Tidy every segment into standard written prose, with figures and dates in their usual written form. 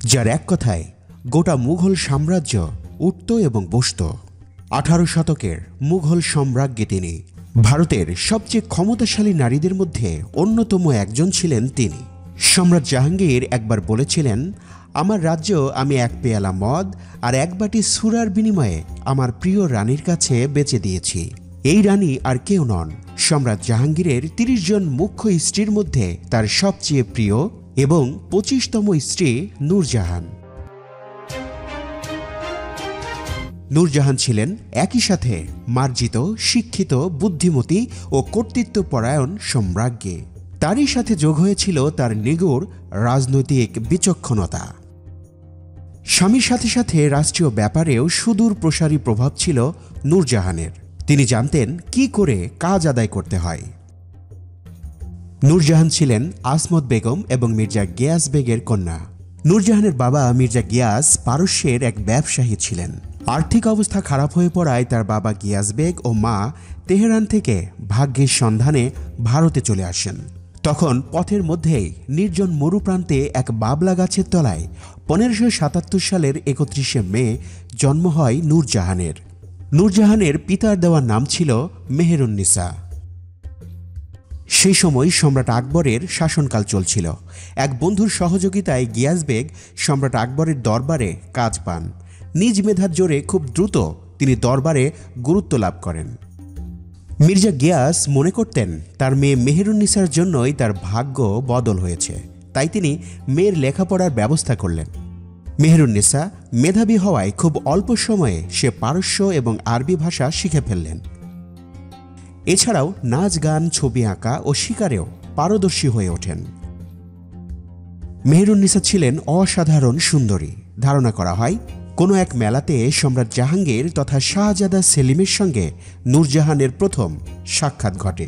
যার এক কথায় গোটা মুঘল সাম্রাজ্য উঠত এবং বসত। 18 শতকের মুঘল সম্রাজ্ঞী তিনি। ভারতের সবচেয়ে ক্ষমতাশালী নারীদের মধ্যে অন্যতম একজন ছিলেন তিনি। সম্রাট জাহাঙ্গীর একবার বলেছিলেন, আমার রাজ্য আমি এক পেয়ালা মদ আর এক বাটি সুরার বিনিময়ে আমার প্রিয় রানীর কাছে বেচে দিয়েছি। এই রানী আর কেউ নন, সম্রাট জাহাঙ্গীরের 30 জন মুখ্য স্ত্রীর মধ্যে তার সবচেয়ে প্রিয় এবং 25তম স্ত্রী নূরজাহান। নূরজাহান ছিলেন একই সাথে মার্জিত, শিক্ষিত, বুদ্ধিমতী ও কর্তৃত্বপরায়ণ সম্রাজ্ঞী। তারই সাথে যোগ হয়েছিল তার নিগুড় রাজনৈতিক বিচক্ষণতা। স্বামীর সাথে সাথে রাষ্ট্রীয় ব্যাপারেও সুদূর প্রসারী প্রভাব ছিল নূরজাহানের। তিনি জানতেন কি করে কাজ আদায় করতে হয়। নূরজাহান ছিলেন আসমত বেগম এবং মির্জা গিয়াস বেগের কন্যা। নূরজাহানের বাবা মির্জা গিয়াস পারস্যের এক ব্যবসায়ী ছিলেন। আর্থিক অবস্থা খারাপ হয়ে পড়ায় তার বাবা গিয়াস বেগ ও মা তেহরান থেকে ভাগ্যের সন্ধানে ভারতে চলে আসেন। তখন পথের মধ্যেই নির্জন মরুপ্রান্তে এক বাবলা গাছের তলায় 1577 সালের 31শে মে জন্ম হয় নূরজাহানের। নূরজাহানের পিতার দেওয়া নাম ছিল মেহেরুন্নিসা। সেই সময় সম্রাট আকবরের শাসনকাল চলছিল। এক বন্ধুর সহযোগিতায় গিয়াস বেগ সম্রাট আকবরের দরবারে কাজ পান। নিজ মেধার জোরে খুব দ্রুত তিনি দরবারে গুরুত্ব লাভ করেন। মির্জা গিয়াস মনে করতেন তার মেয়ে মেহেরুন্নিসার জন্যই তার ভাগ্য বদল হয়েছে, তাই তিনি মেয়ের লেখাপড়ার ব্যবস্থা করলেন। মেহেরুন্নিসা মেধাবী হওয়ায় খুব অল্প সময়ে সে পারস্য এবং আরবি ভাষা শিখে ফেললেন। এছাড়াও নাচ, গান, ছবি আঁকা ও শিকারেও পারদর্শী হয়ে ওঠেন। মেহেরুন্নিসা ছিলেন অসাধারণ সুন্দরী। ধারণা করা হয় কোনো এক মেলাতে সম্রাট জাহাঙ্গীর তথা শাহজাদা সেলিমের সঙ্গে নূরজাহানের প্রথম সাক্ষাৎ ঘটে।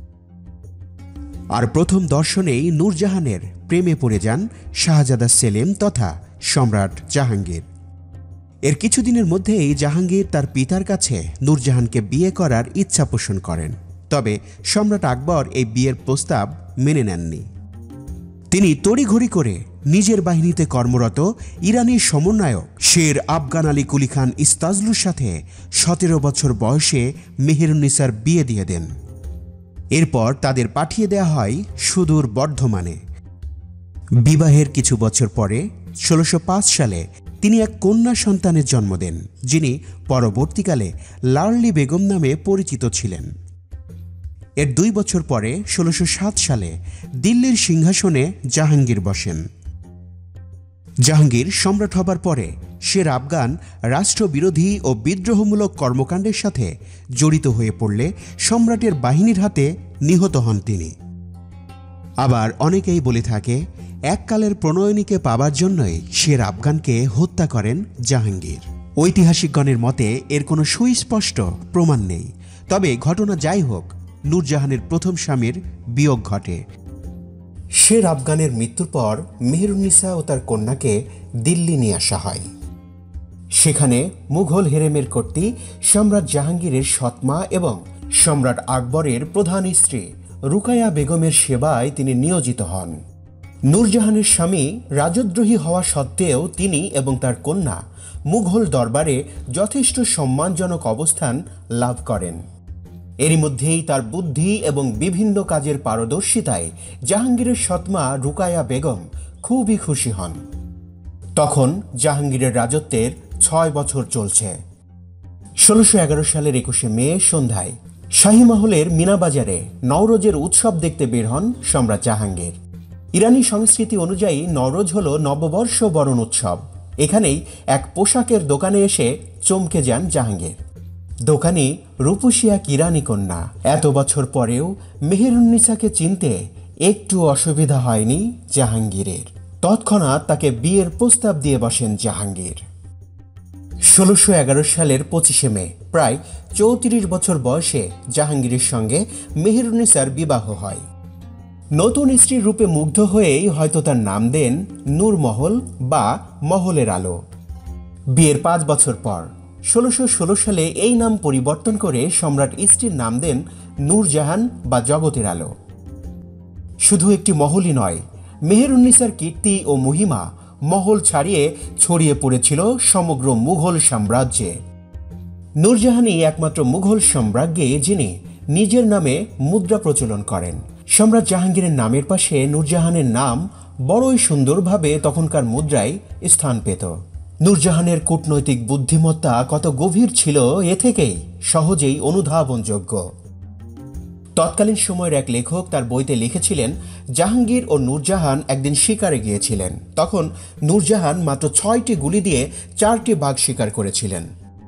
আর প্রথম দর্শনেই নূরজাহানের প্রেমে পড়ে যান শাহজাদা সেলিম তথা সম্রাট জাহাঙ্গীর। এর কিছুদিনের মধ্যেই জাহাঙ্গীর তার পিতার কাছে নূরজাহানকে বিয়ে করার ইচ্ছা পোষণ করেন। তবে সম্রাট আকবর এই বিয়ের প্রস্তাব মেনে নেননি। তিনি তড়িঘড়ি করে নিজের বাহিনীতে কর্মরত ইরানি সমন্বয়ক শের আফগান আলী কুলি খান ইস্তাজলুর সাথে 17 বছর বয়সে মেহেরুন্নিসার বিয়ে দিয়ে দেন। এরপর তাদের পাঠিয়ে দেওয়া হয় সুদূর বর্ধমানে। বিবাহের কিছু বছর পরে 1605 সালে তিনি এক কন্যা সন্তানের জন্ম দেন, যিনি পরবর্তীকালে লার্লি বেগম নামে পরিচিত ছিলেন। এর 2 বছর পরে 1607 সালে দিল্লির সিংহাসনে জাহাঙ্গীর বসেন। জাহাঙ্গীর সম্রাট হবার পরে শের আফগান রাষ্ট্রবিরোধী ও বিদ্রোহমূলক কর্মকাণ্ডের সাথে জড়িত হয়ে পড়লে সম্রাটের বাহিনীর হাতে নিহত হন তিনি। আবার অনেকেই বলে থাকে এককালের প্রণয়নীকে পাবার জন্যই শের আফগানকে হত্যা করেন জাহাঙ্গীর। ঐতিহাসিকগণের মতে এর কোনো সুস্পষ্ট প্রমাণ নেই। তবে ঘটনা যাই হোক, নূরজাহানের প্রথম স্বামীর বিয়োগ ঘটে। শের আফগানের মৃত্যুর পর মেহেরুন্নিসা ও তার কন্যাকে দিল্লি নিয়ে আসা হয়। সেখানে মুঘল হেরেমের কর্ত্রী সম্রাট জাহাঙ্গীরের সৎমা এবং সম্রাট আকবরের প্রধান স্ত্রী রুকায়া বেগমের সেবায় তিনি নিয়োজিত হন। নূরজাহানের স্বামী রাজদ্রোহী হওয়া সত্ত্বেও তিনি এবং তার কন্যা মুঘল দরবারে যথেষ্ট সম্মানজনক অবস্থান লাভ করেন। এরই মধ্যেই তার বুদ্ধি এবং বিভিন্ন কাজের পারদর্শিতায় জাহাঙ্গীরের সৎমা রুকায়া বেগম খুবই খুশি হন। তখন জাহাঙ্গীরের রাজত্বের 6 বছর চলছে। 1611 সালের 21শে মে সন্ধ্যায় শাহী মহলের মিনাবাজারে নওরোজের উৎসব দেখতে বের হন সম্রাট জাহাঙ্গীর। ইরানি সংস্কৃতি অনুযায়ী নওরোজ হল নববর্ষ বরণ উৎসব। এখানেই এক পোশাকের দোকানে এসে চমকে যান জাহাঙ্গীর। দোকানি রূপসী এক ইরানি কন্যা। এত বছর পরেও মেহেরুন্নিসাকে চিনতে একটু অসুবিধা হয়নি জাহাঙ্গীরের। তৎক্ষণাৎ তাকে বিয়ের প্রস্তাব দিয়ে বসেন জাহাঙ্গীর। 1611 সালের 25শে মে প্রায় 34 বছর বয়সে জাহাঙ্গীরের সঙ্গে মেহেরুন্নিসার বিবাহ হয়। নতুন স্ত্রীর রূপে মুগ্ধ হয়েই হয়তো তার নাম দেন নূরমহল বা মহলের আলো। বিয়ের 5 বছর পর 1616 সালে এই নাম পরিবর্তন করে সম্রাট স্ত্রীর নাম দেন নূরজাহান বা জগতের আলো। শুধু একটি মহলই নয়, মেহেরুন্নিসার কীর্তি ও মহিমা মহল ছাড়িয়ে ছড়িয়ে পড়েছিল সমগ্র মুঘল সাম্রাজ্যে। নূরজাহানই একমাত্র মুঘল সম্রাজ্ঞী যিনি নিজের নামে মুদ্রা প্রচলন করেন। সম্রাট জাহাঙ্গীরের নামের পাশে নূরজাহানের নাম বড়ই সুন্দরভাবে তখনকার মুদ্রায় স্থান পেত। নূরজাহানের কূটনৈতিক বুদ্ধিমত্তা কত গভীর ছিল এ থেকেই সহজেই অনুধাবনযোগ্য। তৎকালীন সময়ের এক লেখক তার বইতে লিখেছিলেন, জাহাঙ্গীর ও নূরজাহান একদিন শিকারে গিয়েছিলেন। তখন নূরজাহান মাত্র 6টি গুলি দিয়ে 4টি বাঘ শিকার করেছিলেন।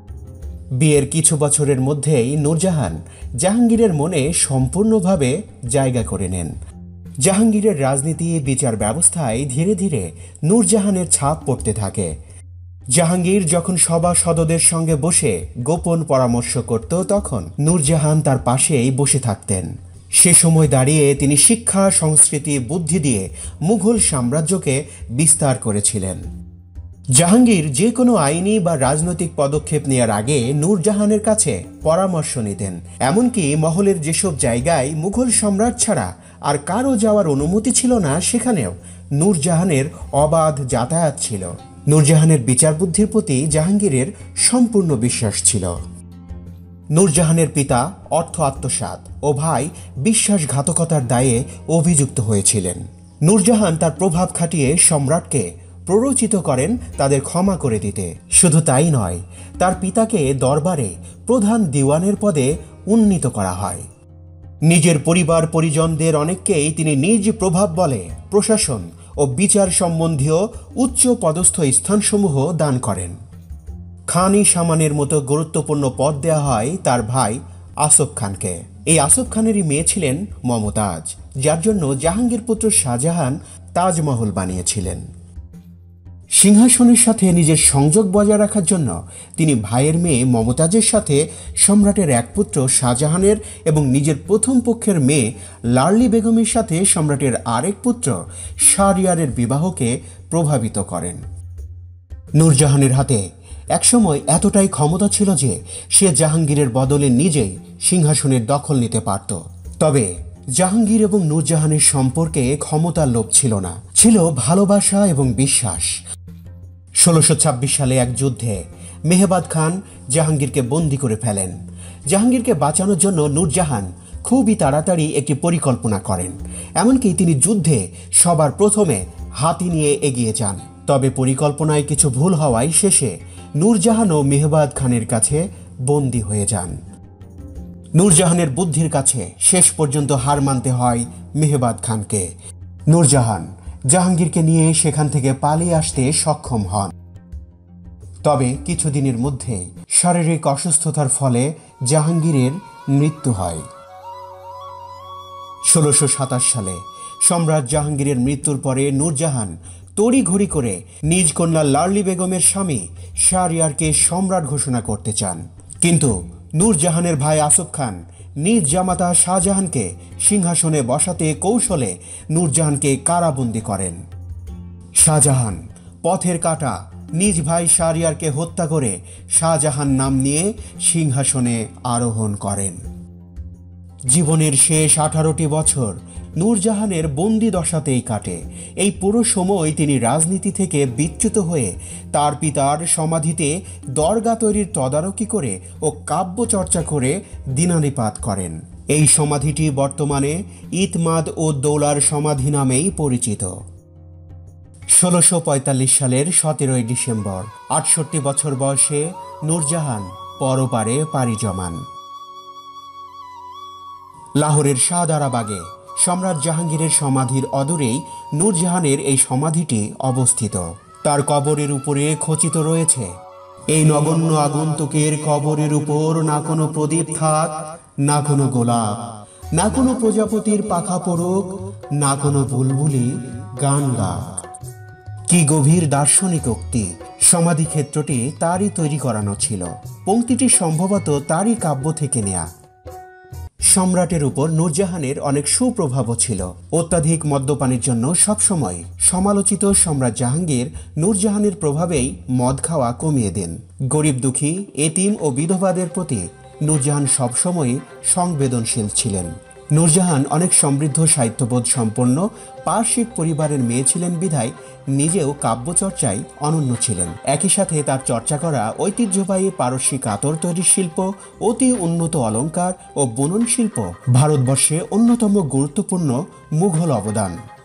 বিয়ের কিছু বছরের মধ্যেই নূরজাহান জাহাঙ্গীরের মনে সম্পূর্ণভাবে জায়গা করে নেন। জাহাঙ্গীরের রাজনীতি, বিচার ব্যবস্থায় ধীরে ধীরে নূরজাহানের ছাপ পড়তে থাকে। জাহাঙ্গীর যখন সভাসদদের সঙ্গে বসে গোপন পরামর্শ করত, তখন নূরজাহান তার পাশেই বসে থাকতেন। সে সময় দাঁড়িয়ে তিনি শিক্ষা, সংস্কৃতি, বুদ্ধি দিয়ে মুঘল সাম্রাজ্যকে বিস্তার করেছিলেন। জাহাঙ্গীর যে কোনো আইনি বা রাজনৈতিক পদক্ষেপ নেওয়ার আগে নূরজাহানের কাছে পরামর্শ নিতেন। এমনকি মহলের যেসব জায়গায় মুঘল সম্রাট ছাড়া আর কারো যাওয়ার অনুমতি ছিল না, সেখানেও নূরজাহানের অবাধ যাতায়াত ছিল। নূরজাহানের বিচার বুদ্ধির প্রতি জাহাঙ্গীরের সম্পূর্ণ বিশ্বাস ছিল। নূরজাহানের পিতা অর্থ আত্মসাৎ ও ভাই বিশ্বাসঘাতকতার দায়ে অভিযুক্ত হয়েছিলেন। নূরজাহান তার প্রভাব খাটিয়ে সম্রাটকে প্ররোচিত করেন তাদের ক্ষমা করে দিতে। শুধু তাই নয়, তার পিতাকে দরবারে প্রধান দিওয়ানের পদে উন্নীত করা হয়। নিজের পরিবার পরিজনদের অনেককেই তিনি নিজ প্রভাব বলে প্রশাসন ও বিচার সম্বন্ধীয় উচ্চ পদস্থ স্থানসমূহ দান করেন। খানি সামানের মতো গুরুত্বপূর্ণ পদ দেওয়া হয় তার ভাই আসফ খানকে। এই আসফ খানেরই মেয়ে ছিলেন মমতাজ, যার জন্য জাহাঙ্গীর পুত্র শাহজাহান তাজমহল বানিয়েছিলেন। সিংহাসনের সাথে নিজের সংযোগ বজায় রাখার জন্য তিনি ভাইয়ের মেয়ে মমতাজের সাথে সম্রাটের এক পুত্র শাহজাহানের এবং নিজের প্রথম পক্ষের মেয়ে লার্লি বেগমের সাথে সম্রাটের আরেক পুত্র শাহরিয়ারের বিবাহকে প্রভাবিত করেন। নূরজাহানের হাতে একসময় এতটাই ক্ষমতা ছিল যে সে জাহাঙ্গীরের বদলে নিজেই সিংহাসনের দখল নিতে পারত। তবে জাহাঙ্গীর এবং নূরজাহানের সম্পর্কে ক্ষমতার লোভ ছিল না, ছিল ভালোবাসা এবং বিশ্বাস। 1626 সালে এক যুদ্ধে মেহবাদ খান জাহাঙ্গীরকে বন্দী করে ফেলেন। জাহাঙ্গীরকে বাঁচানোর জন্য নূরজাহান খুবই তাড়াতাড়ি একটি পরিকল্পনা করেন। এমনকি তিনি যুদ্ধে সবার প্রথমে হাতি নিয়ে এগিয়ে যান। তবে পরিকল্পনায় কিছু ভুল হওয়ায় শেষে নূরজাহানও মেহবাদ খানের কাছে বন্দী হয়ে যান। নূরজাহানের বুদ্ধির কাছে শেষ পর্যন্ত হার মানতে হয় মেহবাদ খানকে। নূরজাহান জাহাঙ্গীরকে নিয়ে সেখান থেকে পালিয়ে আসতে সক্ষম হন। তবে কিছুদিনের মধ্যে শারীরিক অসুস্থতার ফলে জাহাঙ্গীরের মৃত্যু হয়। 1627 সালে সম্রাট জাহাঙ্গীরের মৃত্যুর পরে নূরজাহান তড়িঘড়ি করে নিজ কন্যা লার্লি বেগমের স্বামী শাহরিয়ারকে সম্রাট ঘোষণা করতে চান। কিন্তু নূরজাহানের ভাই আসফ খান নিজ জামাতা শাহজাহানকে সিংহাসনে বসাতে কৌশলে নূরজাহানকে কারাবন্দী করেন। শাহজাহান পথের কাঁটা নিজ ভাই শাহরিয়ারকে হত্যা করে শাহজাহান নাম নিয়ে সিংহাসনে আরোহণ করেন। জীবনের শেষ 18টি বছর নূরজাহানের বন্দি দশাতেই কাটে। এই পুরো সময় তিনি রাজনীতি থেকে বিচ্যুত হয়ে তার পিতার সমাধিতে দরগা তৈরির তদারকি করে ও কাব্য চর্চা করে দিনানিপাত করেন। এই সমাধিটি বর্তমানে ইতমাদ ও দৌলার সমাধি নামেই পরিচিত। 1645 সালের 17 ডিসেম্বর 68 বছর বয়সে নূরজাহান পরপারে পাড়ি জমান। লাহোরের শাহদারাবাগে সম্রাট জাহাঙ্গীরের সমাধির অদূরেই নূরজাহানের এই সমাধিটি অবস্থিত। তার কবরের উপরে খচিত রয়েছে, এই নগণ্য আগন্তুকের কবরের উপর না কোনো প্রদীপ থাক, না কোনো গোলাপ, না কোনো প্রজাপতির পাখা পড়ুক, না কোনো বুলবুলি গান গাক। কি গভীর দার্শনিক উক্তি! সমাধি ক্ষেত্রটি তারই তৈরি করানো ছিল। পংক্তিটি সম্ভবত তারই কাব্য থেকে নেয়া। সম্রাটের উপর নূরজাহানের অনেক সুপ্রভাবও ছিল। অত্যাধিক মদ্যপানের জন্য সবসময় সমালোচিত সম্রাট জাহাঙ্গীর নূরজাহানের প্রভাবেই মদ খাওয়া কমিয়ে দেন। গরিব দুঃখী, এতিম ও বিধবাদের প্রতি নূরজাহান সবসময় সংবেদনশীল ছিলেন। নূরজাহান অনেক সমৃদ্ধ সাহিত্যবোধ সম্পন্ন পার্শ্বিক পরিবারের মেয়ে ছিলেন বিধায় নিজেও কাব্যচর্চায় অনন্য ছিলেন। একই সাথে তার চর্চা করা ঐতিহ্যবাহী পারস্যি কাতর তৈরির শিল্প, অতি উন্নত অলঙ্কার ও বুনন শিল্প ভারতবর্ষে অন্যতম গুরুত্বপূর্ণ মুঘল অবদান।